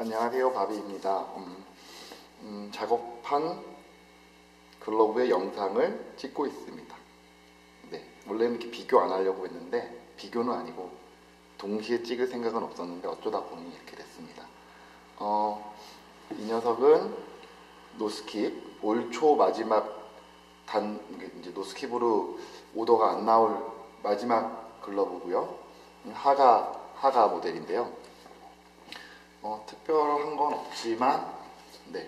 안녕하세요, 바비입니다. 작업한 글러브의 영상을 찍고 있습니다. 네, 원래는 이렇게 비교 안 하려고 했는데 비교는 아니고 동시에 찍을 생각은 없었는데 어쩌다 보니 이렇게 됐습니다. 이 녀석은 노스킵 올 초 마지막 이제 노스킵으로 오더가 안 나올 마지막 글러브고요. 하가 모델인데요. 특별한 건 없지만, 네.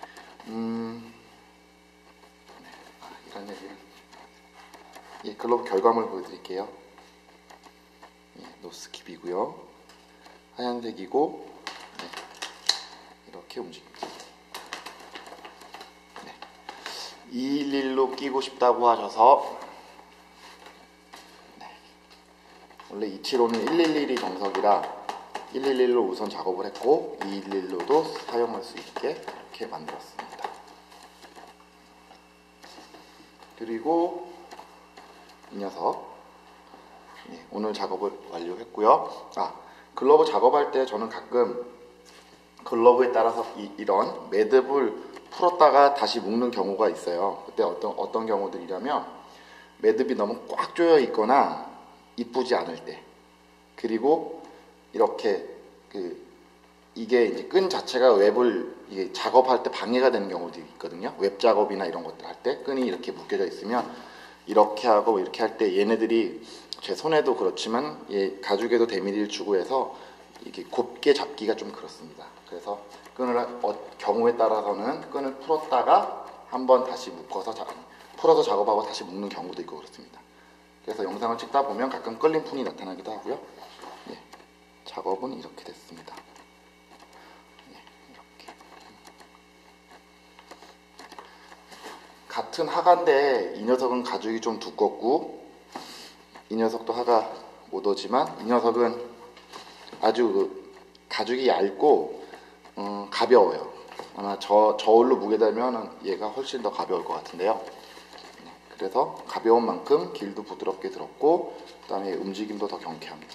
이런 얘기는. 예, 글러브 결과물 보여드릴게요. 예, 노스킵이고요. 하얀색이고, 네. 이렇게 움직입니다. 네. 211로 끼고 싶다고 하셔서, 네. 원래 275는 111이 정석이라 111로 우선 작업을 했고 211로도 사용할 수 있게 이렇게 만들었습니다. 그리고 이 녀석, 네, 오늘 작업을 완료했고요. 글러브 작업할 때 저는 가끔 글러브에 따라서 이런 매듭을 풀었다가 다시 묶는 경우가 있어요. 그때 어떤 경우들이냐면 매듭이 너무 꽉 조여 있거나 이쁘지 않을 때, 그리고 이렇게 이게 이제 끈 자체가 웹을 이게 작업할 때 방해가 되는 경우들이 있거든요. 웹 작업이나 이런 것들 할 때 끈이 이렇게 묶여져 있으면 이렇게 하고 이렇게 할 때 얘네들이 제 손에도 그렇지만 가죽에도 데미지를 주고 해서 이게 곱게 잡기가 좀 그렇습니다. 그래서 경우에 따라서는 끈을 풀었다가 한번 다시 풀어서 작업하고 다시 묶는 경우도 있고 그렇습니다. 그래서 영상을 찍다 보면 가끔 끌림푼이 나타나기도 하고요. 작업은 이렇게 됐습니다. 이렇게. 같은 하가인데 이 녀석은 가죽이 좀 두껍고 이 녀석도 하가 모더지만 이 녀석은 아주 가죽이 얇고 가벼워요. 아마 저울로 무게 달면 얘가 훨씬 더 가벼울 것 같은데요. 그래서 가벼운 만큼 길도 부드럽게 들었고 그다음에 움직임도 더 경쾌합니다.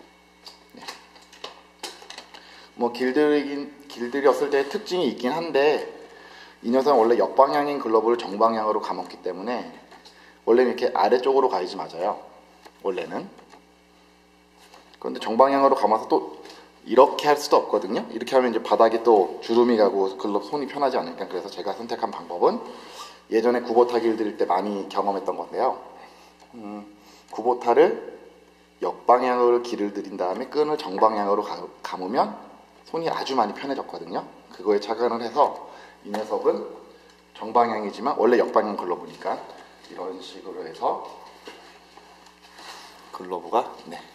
길들였을 때 특징이 있긴 한데 이 녀석은 원래 역방향인 글러브를 정방향으로 감았기 때문에 원래는 이렇게 아래쪽으로 가야지 맞아요. 원래는. 그런데 정방향으로 감아서 또 이렇게 할 수도 없거든요. 이렇게 하면 이제 바닥에 또 주름이 가고 글러브 손이 편하지 않으니까. 그래서 제가 선택한 방법은 예전에 구보타 길들일 때 많이 경험했던 건데요. 구보타를 역방향으로 길을 들인 다음에 끈을 정방향으로 감으면 손이 아주 많이 편해졌거든요. 그거에 착안을 해서 이 녀석은 정방향이지만 원래 역방향 글러브니까 이런 식으로 해서 글러브가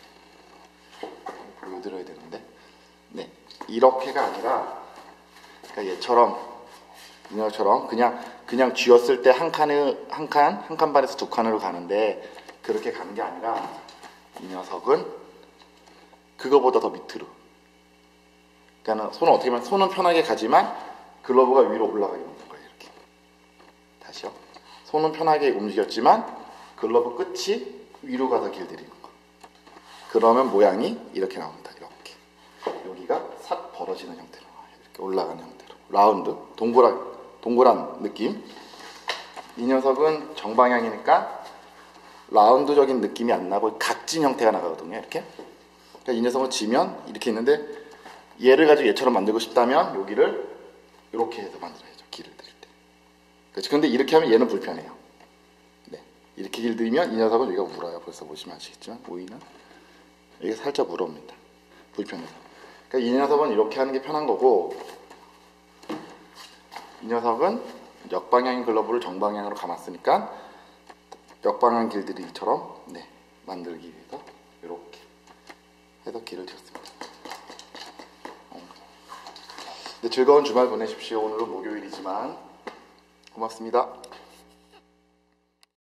보여드려야 되는데 이렇게가 아니라 그러니까 얘처럼 그냥 쥐었을 때 한 칸 반에서 두 칸으로 가는데 그렇게 가는 게 아니라 이 녀석은 그거보다 더 밑으로. 그러니까 손은 편하게 가지만 글러브가 위로 올라가게 만든 거예요. 이렇게. 다시요. 손은 편하게 움직였지만 글러브 끝이 위로 가서 길들이는 거. 그러면 모양이 이렇게 나옵니다. 이렇게. 여기가 싹 벌어지는 형태로. 이렇게 올라가는 형태로. 라운드, 동그란 느낌. 이 녀석은 정방향이니까 라운드적인 느낌이 안 나고 각진 형태가 나거든요. 이렇게. 그러니까 이 녀석은 지면 이렇게 있는데 얘를 가지고 얘처럼 만들고 싶다면 여기를 이렇게 해서 만들어야죠. 길을 들일 때. 그렇죠. 근데 이렇게 하면 얘는 불편해요. 이렇게 길 들이면 이 녀석은 여기가 물어요. 벌써 보시면 아시겠지만 보이나? 여기가 살짝 물어옵니다. 불편해서. 그러니까 이 녀석은 이렇게 하는 게 편한 거고 이 녀석은 역방향인 글러브를 정방향으로 감았으니까 역방향 길들이기처럼 만들기 위해서 이렇게 해서 길을 쳤습니다. 즐거운 주말 보내십시오. 오늘은 목요일이지만 고맙습니다.